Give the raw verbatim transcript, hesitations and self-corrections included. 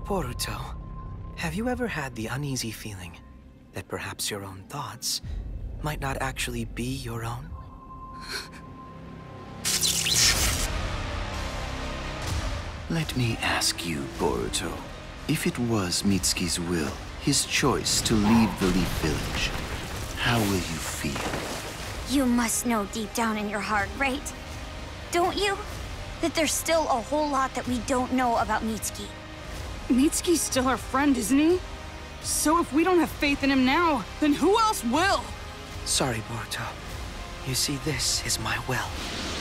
Boruto, have you ever had the uneasy feeling that perhaps your own thoughts might not actually be your own? Let me ask you, Boruto, if it was Mitsuki's will, his choice to leave the Leaf Village, how will you feel? You must know deep down in your heart, right? Don't you? That there's still a whole lot that we don't know about Mitsuki. Mitsuki's still our friend, isn't he? So if we don't have faith in him now, then who else will? Sorry, Boruto. You see, this is my will.